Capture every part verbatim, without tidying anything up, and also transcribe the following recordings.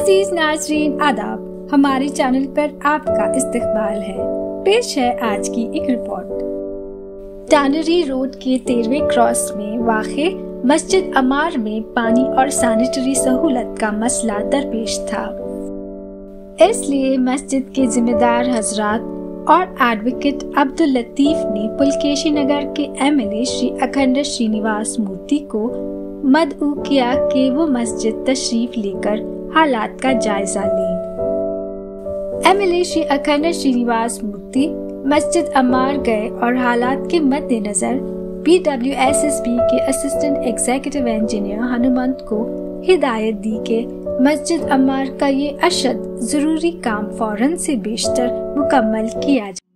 अजीज नाज़रीन आदाब, हमारे चैनल पर आपका इस्तकबाल है। पेश है आज की एक रिपोर्ट। टैनरी रोड के तेरहवें क्रॉस में वाक़े मस्जिद अमार में पानी और सैनिटरी सहूलत का मसला दरपेश था। इसलिए मस्जिद के जिम्मेदार हजरात और एडवोकेट अब्दुल लतीफ ने पुलकेशी नगर के एमएलए श्री अखंड श्रीनिवास मूर्ति को मदऊ किया कि वो मस्जिद तशरीफ लेकर हालात का जायजा लें। एमएलए श्री अखंड श्रीनिवास मूर्ति मस्जिद अमार गए और हालात के मद्देनजर B W S S B के असिस्टेंट एग्जीक्यूटिव इंजीनियर हनुमंत को हिदायत दी कि मस्जिद अमार का ये अशद जरूरी काम फौरन से बेशतर मुकम्मल किया जाए।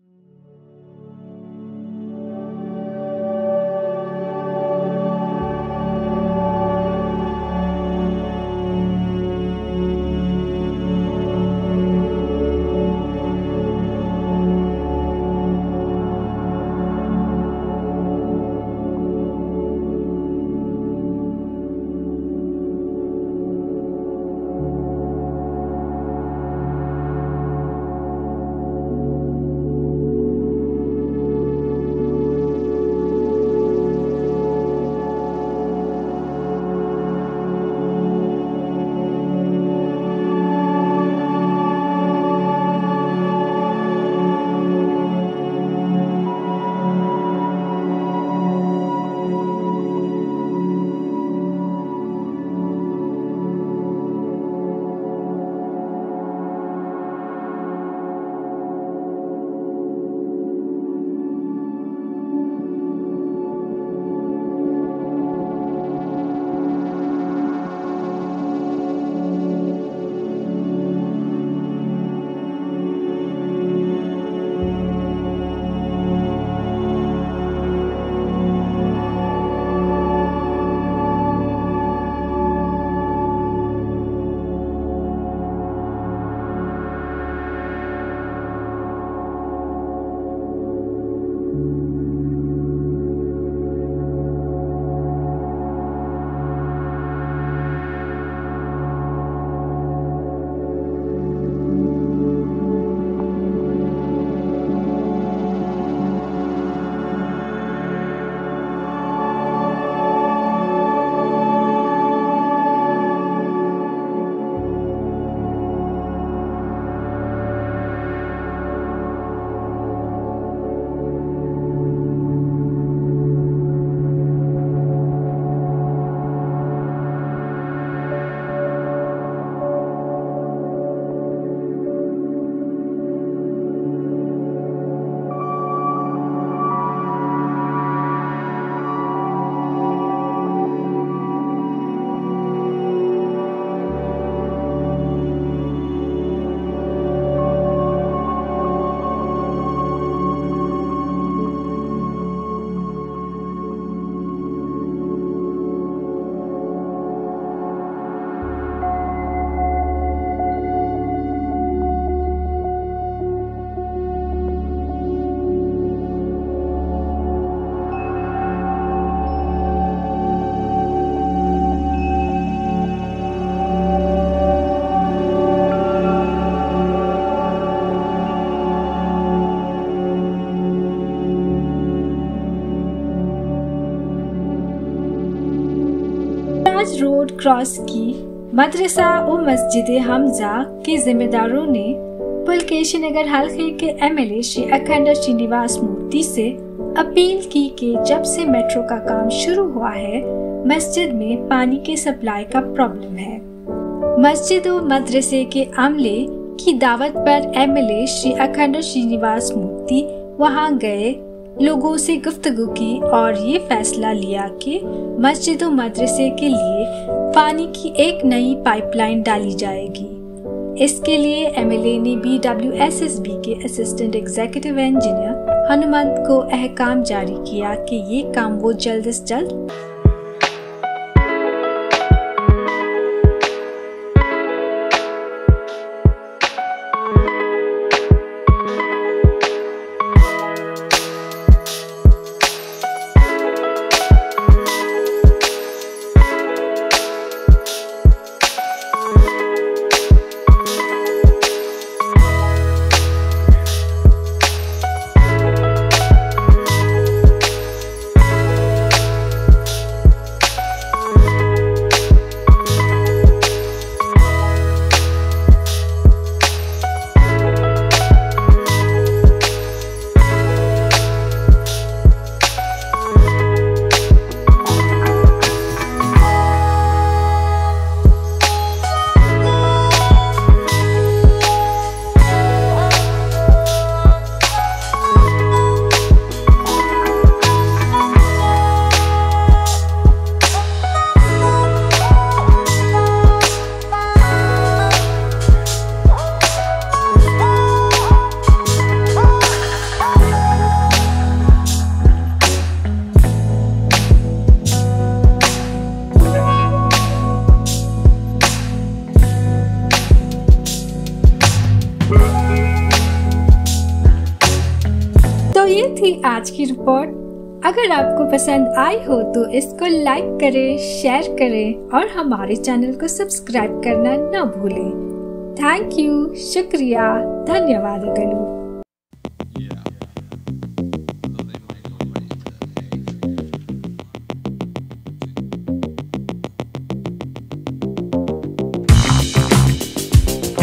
रोड क्रॉस की मदरसा और मस्जिद हमजा के जिम्मेदारों ने पुलकेशी नगर हल्के के एमएलए श्री अखंड श्रीनिवास मूर्ति से अपील की कि जब से मेट्रो का काम शुरू हुआ है मस्जिद में पानी के सप्लाई का प्रॉब्लम है। मस्जिद और मदरसे के अमले की दावत पर एमएलए श्री अखंड श्रीनिवास मूर्ति वहां गए, लोगों से गुफ्तगू की और ये फैसला लिया कि मस्जिद और मदरसे के लिए पानी की एक नई पाइपलाइन डाली जाएगी। इसके लिए एमएलए ने B W S S B के असिस्टेंट एग्जीक्यूटिव इंजीनियर हनुमंत को अहकाम जारी किया कि ये काम वो जल्द से जल्द थी आज की रिपोर्ट। अगर आपको पसंद आई हो तो इसको लाइक करें, शेयर करें और हमारे चैनल को सब्सक्राइब करना न भूलें। थैंक यू, शुक्रिया, धन्यवाद।